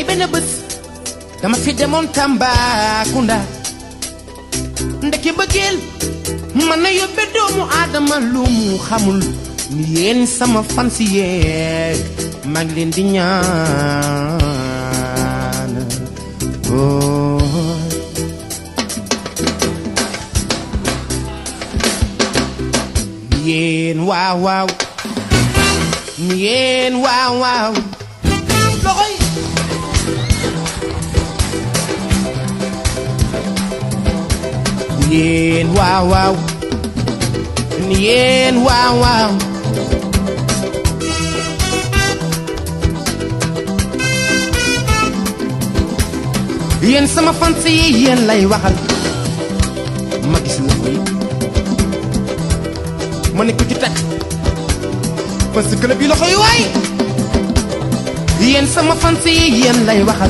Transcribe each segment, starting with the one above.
benn bés dama fi demoon Tambacounda ndeke bëggeel mën na yóbbe doomu aadama lu mu xamul ni yéen sama fans yee maa ngi leen di ñaan yéen waaw waaw yéen waaw waaw loxoy yéen waaw waaw yéen waaw waaw yéen sama fans yi yéen lay waxal ma gis loxo yi ma ne ko ci tàcc parce que bi loxo yi waay yéen sama fans yi yéen lay waxal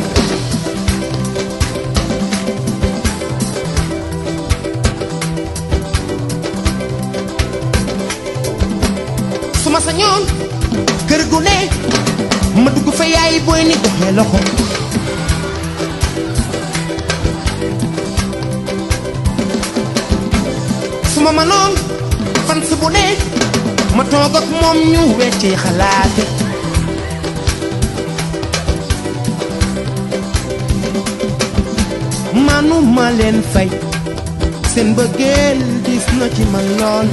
su ma sañoon kër gu ne ma dugg fa yaay booy ni doxee loxo su ma mënoon fans bu ne ma toog ak moom ñu wecci xalaate manu ma leen fay seen bëggeel gis na ci man lool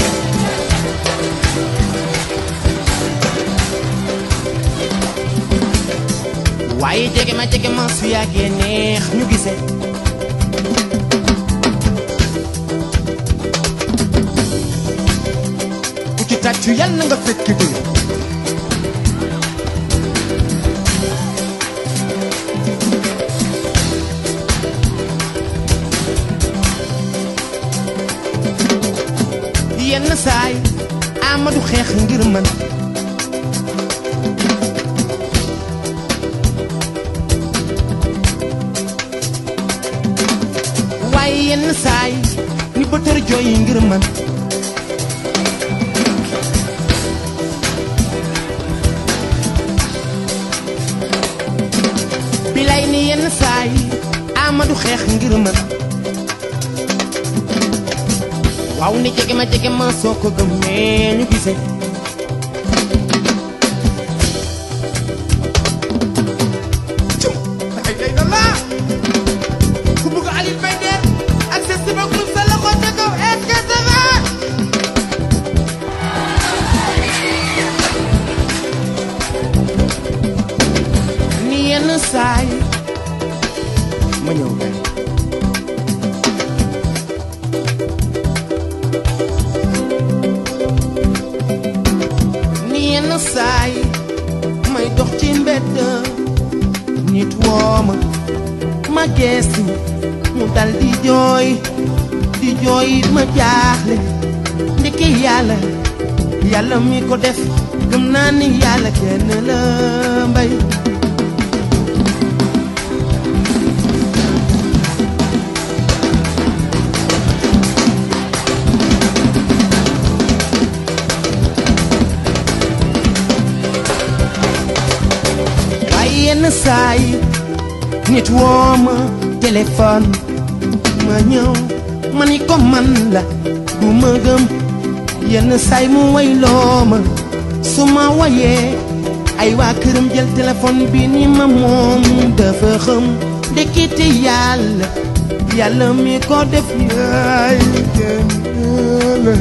waaye jege ma su yàggee neex ñu gisee tàccu yàlla na nga fekk bi yenn saay Amadou xeex ngir man waaye yenn saay ni bëtër jooy ngir man ni yenn saay Amadou xeex ngir man waaw ni jege ma soo ko gëmee ñu gisee cum ay day na la ku bugg Aliou Mbaye Der ak sa sama groupe sa loxo ca kaw est-ce que ça va ni yenn saay ma ñëw kay ni yenn saay may dox ci mbedd nit woo ma geestu mu dal di jooy ma jaaxle ndeke yàlla mi ko def gëm naa ni yàlla kenn la mbay yenn saay nit woo ma téléphone ma ñëw ma ni ko man la du ma gëm yenn saay mu wayloo ma su ma wayee ay waa këram jël téléphone bi ni ma moom dafa xam ndekete yàlla mi ko def yaay kenn la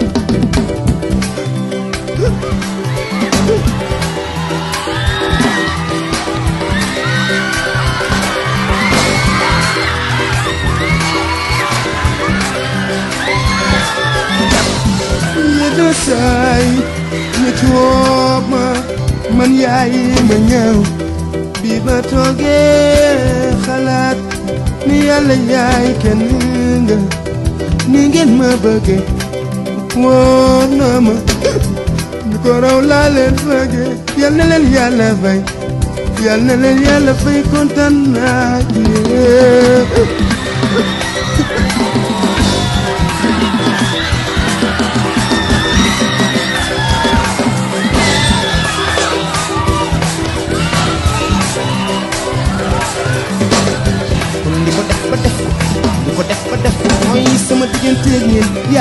saay nit woo ma man yaay ma ñëw bi ma toogee xalaat ni yàlla yaay kenn nga ni ngeen ma bëgge woo na ma ni ko raw laa leen bëgge yal na leen yàlla fay kontaan naa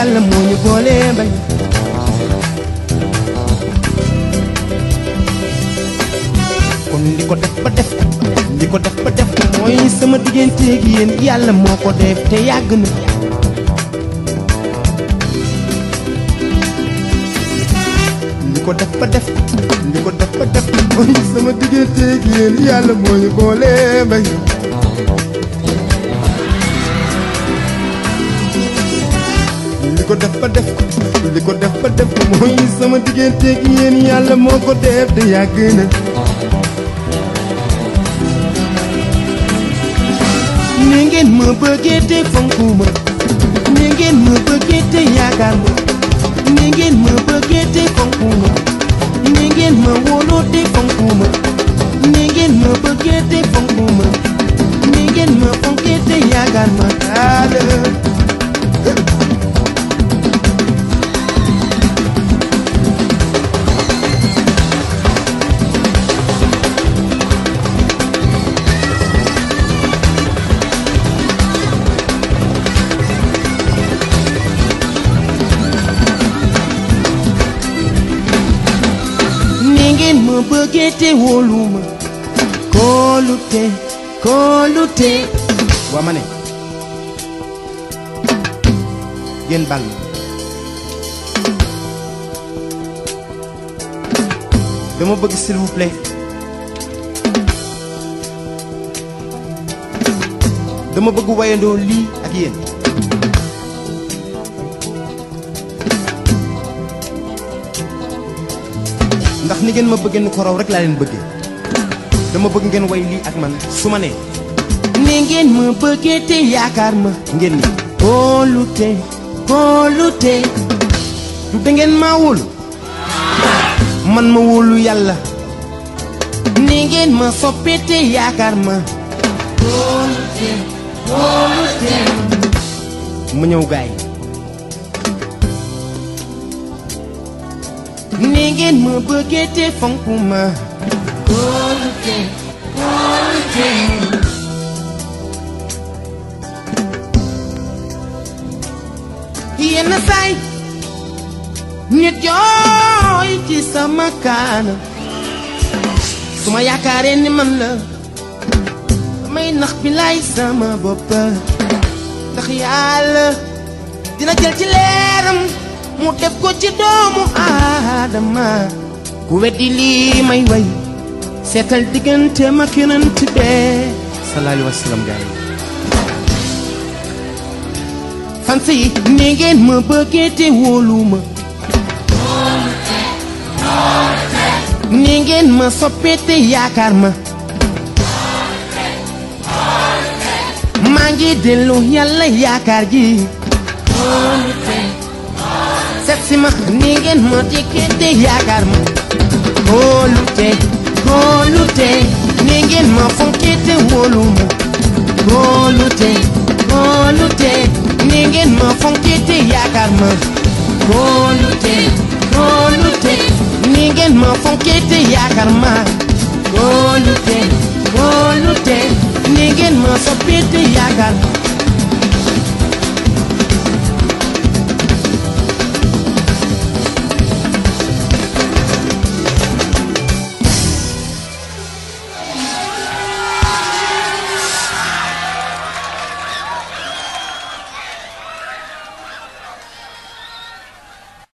yàlla moo ñu boole bañ kon li ko def ba def li ko def ba def mooy sama digganteeg yéen yàlla moo ko def te yàgg na li ko def ba def li ko def ba def mooy sama digganteeg yéen yàlla moo ñu boole bañ li ko def ba def li ko def ba def mooy sama digganteeg yéen yàlla moo ko def te yàgg na ni ngeen ma bëggee te fonku ma ni ngeen ma bëggee te yaakaar ma ni ngeen ma bëggee te fonku ma ni ngeen ma wóoloo te fonku ma ni ngeen ma bëggee te fonku ma ni ngeen ma fonkee te yaakaar ma daal ma bëggee te wóolu ma kóolute kóolute waa ma ne ngeen bal ma dama bëgg s'il vous plaît dama bëgg wayandoo lii ak yéen ndax ni ngeen ma bëggee nu ko raw rek laa leen bëggee dama bëgg ngeen way lii ak man su ma nee ni ngeen ma bëggee te yaakaar ma ngeen ni kóolute kóolute du da ngeen maa wóolu man ma wóolu yàlla ni ngeen ma soppee te yaakaar ma kóolute kóolute ma ñëw gaay ni ngeen ma bëggee te fonku ma kóolute kóolute yenn saay nit jooy ci sama kaana su ma yaakaaree ni man la damay nax bi lay sama bopp ndax yàlla dina jël ci leeram mu def ko ci doomu aadama ku weddi lii may way seetal diggante ma Yonent bi sallallahu alayhi wa sallam gaay fan si ni ngeen ma bëggee te wóolu ma ni ngeen ma soppee te yaakaar ma maa ngi dellu yàlla yaakaar ji set si ma ni ngeen ma dikkee te yaakaar ma kóolute kóolute ni ngeen ma fonkee te wóolu ma kóolute kóolute ni ngeen ma fonkee te yaakaar ma kóolute kóolute ni ngeen ma fonkee te yaakaar ma kóolute kóolute ni ngeen ma soppee te yaakaar ma